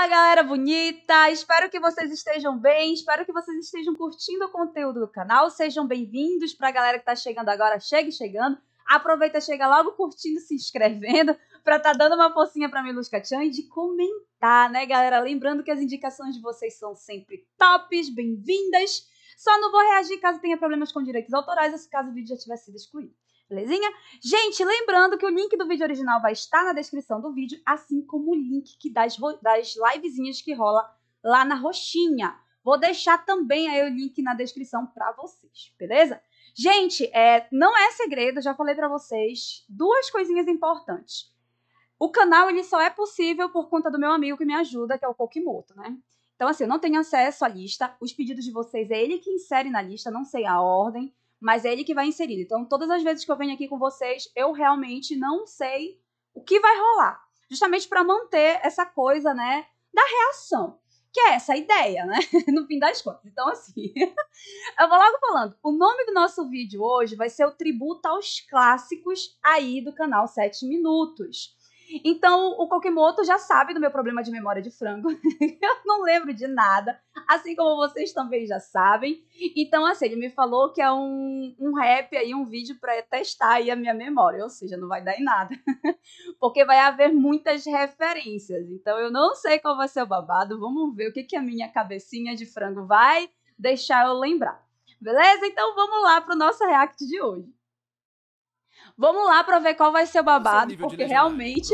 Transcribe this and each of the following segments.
Fala, galera bonita! Espero que vocês estejam bem, espero que vocês estejam curtindo o conteúdo do canal. Sejam bem-vindos para a galera que tá chegando agora, chegue chegando. Aproveita, chega logo curtindo, se inscrevendo, para tá dando uma forcinha para Miluska Chan e de comentar, né, galera? Lembrando que as indicações de vocês são sempre tops, bem-vindas. Só não vou reagir caso tenha problemas com direitos autorais ou se caso o vídeo já tivesse sido excluído. Belezinha? Gente, lembrando que o link do vídeo original vai estar na descrição do vídeo, assim como o link das livezinhas que rola lá na roxinha. Vou deixar também aí o link na descrição pra vocês, beleza? Gente, não é segredo, já falei pra vocês, duas coisinhas importantes. O canal ele só é possível por conta do meu amigo que me ajuda, que é o Kokimoto, né? Então, assim, eu não tenho acesso à lista, os pedidos de vocês é ele que insere na lista, não sei a ordem, mas é ele que vai inserindo. Então, todas as vezes que eu venho aqui com vocês, eu realmente não sei o que vai rolar. Justamente para manter essa coisa, né, da reação. Que é essa ideia, né, no fim das contas. Então, assim, eu vou logo falando. O nome do nosso vídeo hoje vai ser o tributo aos clássicos aí do canal 7 Minutos. Então, o Kokimoto já sabe do meu problema de memória de frango. Eu não lembro de nada, assim como vocês também já sabem. Então, assim, ele me falou que é um rap aí, um vídeo para testar aí a minha memória. Ou seja, não vai dar em nada. Porque vai haver muitas referências. Então, eu não sei qual vai ser o babado. Vamos ver o que a minha cabecinha de frango vai deixar eu lembrar. Beleza? Então, vamos lá para o nosso react de hoje. Vamos lá pra ver qual vai ser o babado, porque realmente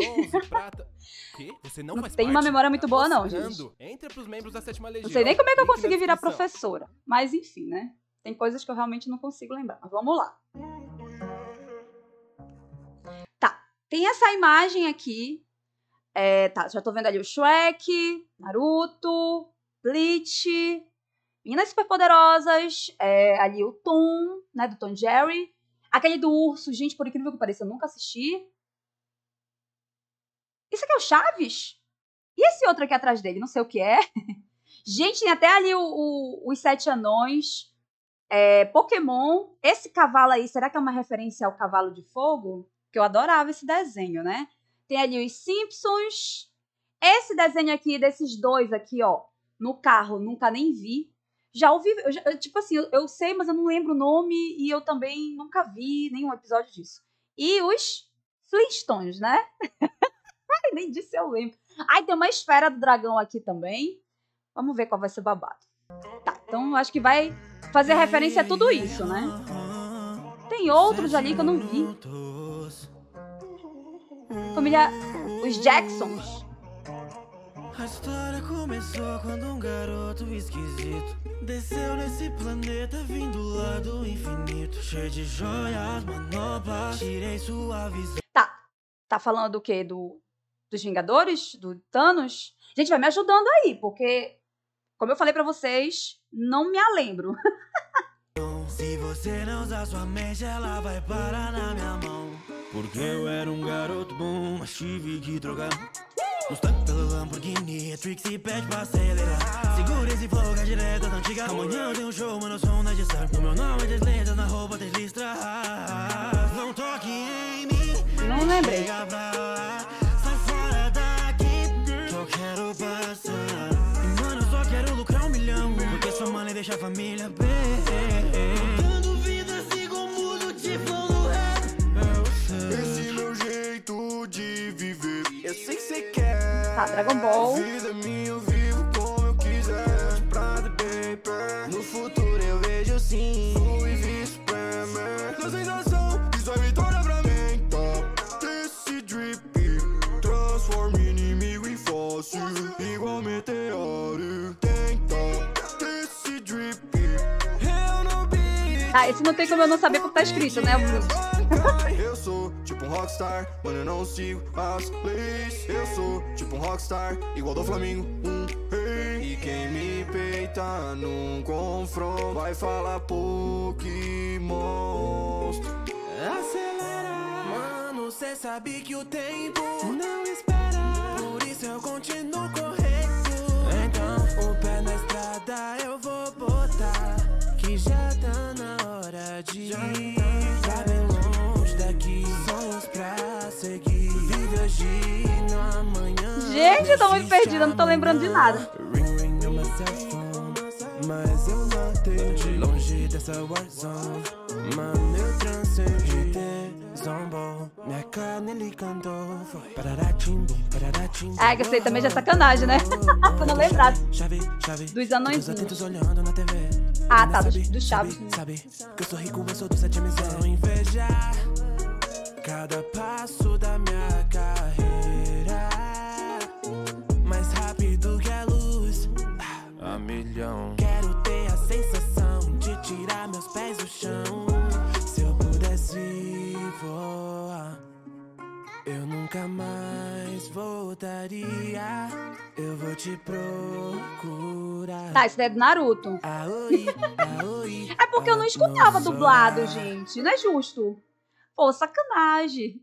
não tem uma memória muito boa não, gente. Não sei nem como é que eu consegui virar professora, mas enfim, né? Tem coisas que eu realmente não consigo lembrar, mas vamos lá. Tá, tem essa imagem aqui, tá, já tô vendo ali o Shrek, Naruto, Bleach, Meninas Superpoderosas, ali o Tom, né, do Tom Jerry. Aquele do urso, gente, por incrível que pareça, eu nunca assisti. Isso aqui é o Chaves? E esse outro aqui atrás dele? Não sei o que é. Gente, tem até ali os 7 anões. Pokémon. Esse cavalo aí, será que é uma referência ao Cavalo de Fogo? Que eu adorava esse desenho, né? Tem ali os Simpsons. Esse desenho aqui, desses dois aqui, ó, no carro, nunca nem vi. Já ouvi, tipo assim, eu sei, mas eu não lembro o nome e eu também nunca vi nenhum episódio disso. E os Flintstones, né? Ai, nem disso eu lembro. Ai, tem uma esfera do dragão aqui também. Vamos ver qual vai ser o babado. Tá, então acho que vai fazer referência a tudo isso, né? Tem outros ali que eu não vi. Família, os Jacksons. A história começou quando um garoto esquisito desceu nesse planeta vindo lá do infinito, cheio de joias, manoplas, tirei sua visão. Tá falando do quê? Dos Vingadores? Do Thanos? Gente, vai me ajudando aí, porque, como eu falei pra vocês, não me a lembro. Se você não usar sua mente, ela vai parar na minha mão. Porque eu era um garoto bom, mas tive que trocar. Nos tanques pelo Lamborghini, a Trixie pede pra acelerar. Segura esse flow que é direto da antiga. Amanhã eu tenho um show, mano, eu sou um da Gessar. O meu nome é 10 letras, na roupa 10 listras. Não toque em mim. Não lembrei. Chega pra lá, sai fora daqui, que eu quero passar. E mano, eu só quero lucrar 1 milhão, porque sua mãe deixa a família bem. Dando vida, sigo o mundo de flow no rap. Esse meu jeito de viver, eu sei que você quer. Tá, Dragon Ball. Vida minha, eu vivo como eu quiser. Prada, baby. No futuro eu vejo sim. Fui vice-premier. Na sensação, isso é vitória pra mim. Top desse drip, transforma inimigo em fóssil, igual meteoro. Tem top desse drip. Eu não vi. Ah, esse não tem como eu não saber porque tá escrito, né? Eu sou tipo um rockstar, mano, eu não sigo as leis. Eu sou tipo um rockstar, igual do Flamengo, rei. E quem me peita num confronto vai falar pouco monstro. Acelera, mano, cê sabe que o tempo não espera. Por isso eu continuo correto. Então, o pé na estrada eu vou botar, que já tá na hora de ir. Tá bem longe daqui, sonhos pra seguir. Vive hoje no amanhã. Gente, eu tô muito perdida, não tô lembrando de nada. Mas eu notei de longe dessa warzone. Mano, eu transcendi, zombou. Minha carne ele cantou. Pararatimbo, pararatimbo. Ah, que sei também já é sacanagem, né? Pra não lembrar dos anões. Ah, tá, do Chaves. Sabe que eu sou rico, eu sou do 7 missão. Invejar cada passo da minha carreira. Mais rápido que a luz, a milhão. Quero ter a sensação de tirar meus pés do chão. Se eu pudesse voar, eu nunca mais voltaria. Eu vou te procurar. Tá, isso daí é do Naruto. Aoi, aoi, É porque eu não escutava dublado, gente. Não é justo. Pô, sacanagem.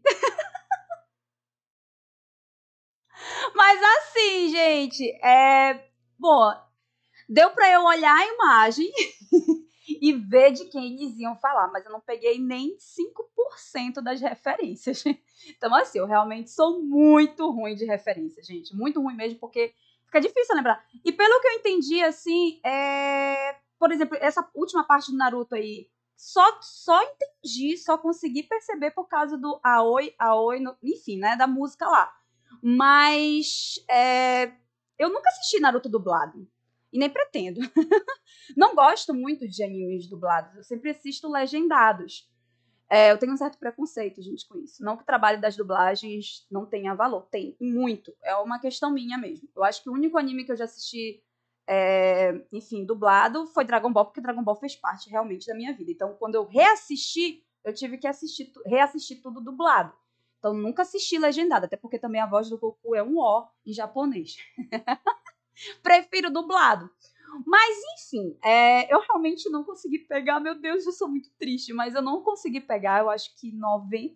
Mas assim, gente, bom, deu pra eu olhar a imagem e ver de quem eles iam falar, mas eu não peguei nem 5% das referências. Então, assim, eu realmente sou muito ruim de referência, gente. Muito ruim mesmo, porque fica difícil lembrar. E pelo que eu entendi, assim, por exemplo, essa última parte do Naruto aí, só entendi, só consegui perceber por causa do Aoi, enfim, né, da música lá. Mas eu nunca assisti Naruto dublado. E nem pretendo. Não gosto muito de animes dublados. Eu sempre assisto legendados. Eu tenho um certo preconceito, gente, com isso. Não que o trabalho das dublagens não tenha valor. Tem, muito. É uma questão minha mesmo. Eu acho que o único anime que eu já assisti, enfim, dublado, foi Dragon Ball, porque Dragon Ball fez parte realmente da minha vida. Então, quando eu reassisti, eu tive que reassistir tudo dublado. Então, nunca assisti legendado, até porque também a voz do Goku é um O em japonês. Prefiro dublado. Mas, enfim, eu realmente não consegui pegar. Meu Deus, eu sou muito triste, mas eu não consegui pegar, eu acho que 90%.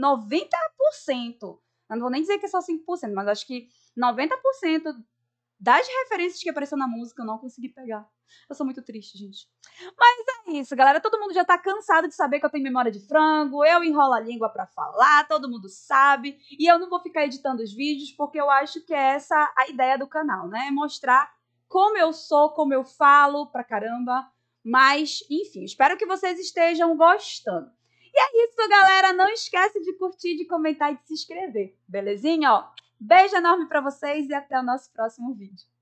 Eu não vou nem dizer que é só 5%, mas acho que 90% das referências que apareceu na música eu não consegui pegar. Eu sou muito triste, gente. Mas é isso, galera. Todo mundo já tá cansado de saber que eu tenho memória de frango, eu enrolo a língua pra falar, todo mundo sabe. E eu não vou ficar editando os vídeos, porque eu acho que é essa a ideia do canal, né? Mostrar como eu sou, como eu falo pra caramba. Mas, enfim, espero que vocês estejam gostando. E é isso, galera. Não esquece de curtir, de comentar e de se inscrever. Belezinha? Ó, beijo enorme pra vocês e até o nosso próximo vídeo.